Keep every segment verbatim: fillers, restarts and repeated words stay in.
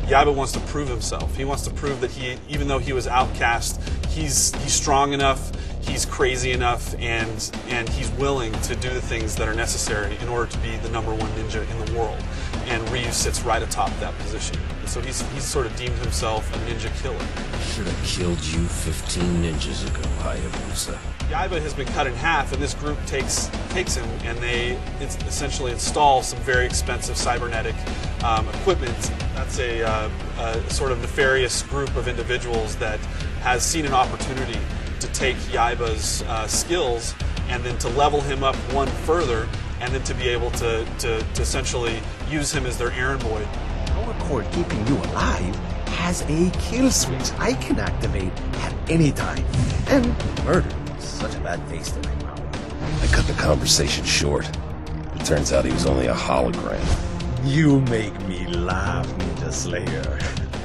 Yaiba wants to prove himself. He wants to prove that he, even though he was outcast, he's he's strong enough, he's crazy enough, and and he's willing to do the things that are necessary in order to be the number one ninja in the world. And Ryu sits right atop that position. And so he's he's sort of deemed himself a ninja killer. Should have killed you fifteen ninjas ago, Hayabusa. Yaiba has been cut in half, and this group takes takes him, and they it's essentially install some very expensive cybernetic um, equipment. That's a, uh, a sort of nefarious group of individuals that has seen an opportunity to take Yaiba's uh, skills and then to level him up one further, and then to be able to, to, to essentially use him as their errand boy. Our cord keeping you alive has a kill switch I can activate at any time. And murder is such a bad taste in my mouth. I cut the conversation short. It turns out he was only a hologram. You make me laugh, Ninja Slayer.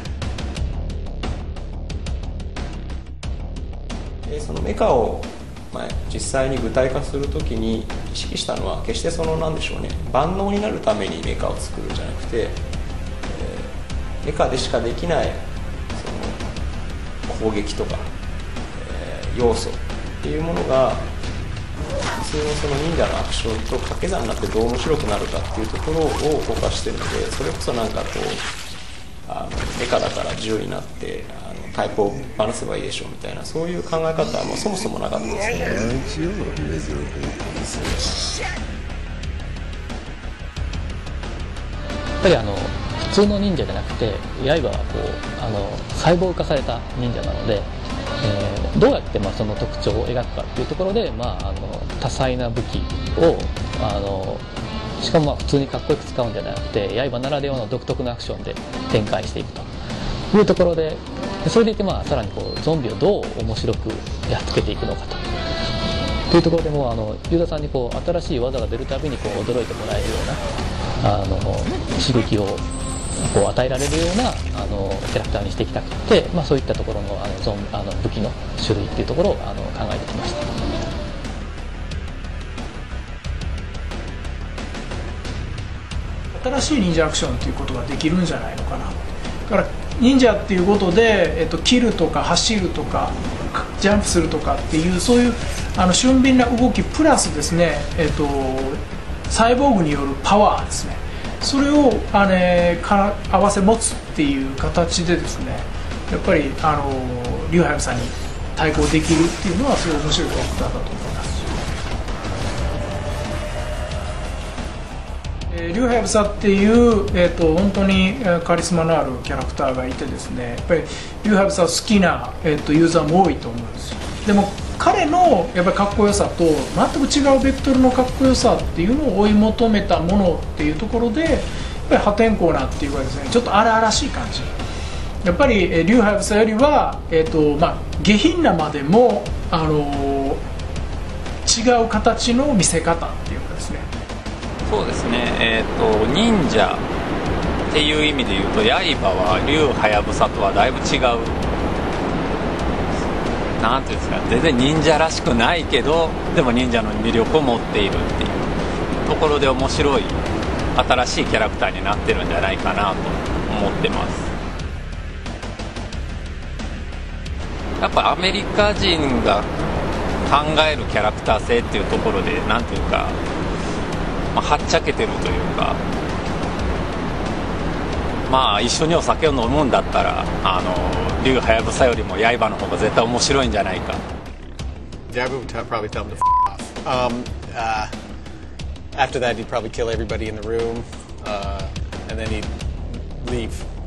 そのメカを、まあ、実際に具体化するときに意識したのは決してその何でしょうね、万能になるためにメカを作るんじゃなくて、えー、メカでしかできないその攻撃とか、えー、要素っていうものが普通のその忍者のアクションと掛け算になってどう面白くなるかっていうところを動かしてるので、それこそなんかこうあのメカだから銃になってあのタイプを離せばいいでしょうみたいな、そういう考え方はもうそもそもなかったですね。 やっぱりあの普通の忍者じゃなくて刃はこうあの細胞化された忍者なので、えー、どうやってまあその特徴を描くかっていうところで、まあ、あの多彩な武器をあのしかもまあ普通にかっこよく使うんじゃなくて刃ならではの独特のアクションで展開していくというところで、それでいてまあさらにこうゾンビをどう面白くやっつけていくのかと。というところでもあのユーザーさんにこう新しい技が出るたびにこう驚いてもらえるようなあの刺激をこう与えられるようなあのキャラクターにしていきたくて、まあ、そういったところのあのゾンあの武器の種類っていうところをあの考えてきました。 新しい忍者アクションっていうことができるんじゃないのかな。だから忍者っていうことで、えっと、切るとか走るとかジャンプするとかっていうそういうあの俊敏な動きプラスですね、えっと、サイボーグによるパワーですね、それをあれか合わせ持つっていう形でですね、やっぱりあのリュウハヤブサに対抗できるっていうのはすごい面白いキャラクターだと思います。リュウハヤブサっていう、えー、と本当にカリスマのあるキャラクターがいてですね、やっぱりリュウハヤブサ好きな、えー、とユーザーも多いと思うんですよ。でも彼のやっぱりかっこよさと全く違うベクトルのかっこよさっていうのを追い求めたものっていうところで、やっぱり破天荒なっていうかですね、ちょっと荒々しい感じ、やっぱりリュウハヤブサよりは、えーとまあ、下品なまでも、あのー、違う形の見せ方っていうかですね。 そうですね、えーと忍者っていう意味で言うと刃はリュウハヤブサとはだいぶ違う、なんていうんですか、全然忍者らしくないけどでも忍者の魅力を持っているっていうところで面白い新しいキャラクターになってるんじゃないかなと思ってます。やっぱアメリカ人が考えるキャラクター性っていうところでなんていうか、まあ、はっちゃけてるというか、まあ一緒にお酒を飲むんだったらあのリュウハヤブサよりも刃の方が絶対面白いんじゃないか。 Yaiba would probably tell him to f off. Um, uh, after that he'd probably kill everybody in the room, uh, and then he'd leave.